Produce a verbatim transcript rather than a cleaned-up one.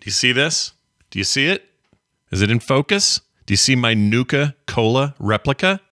Do you see this? Do you see it? Is it in focus? Do you see my Nuka Cola replica?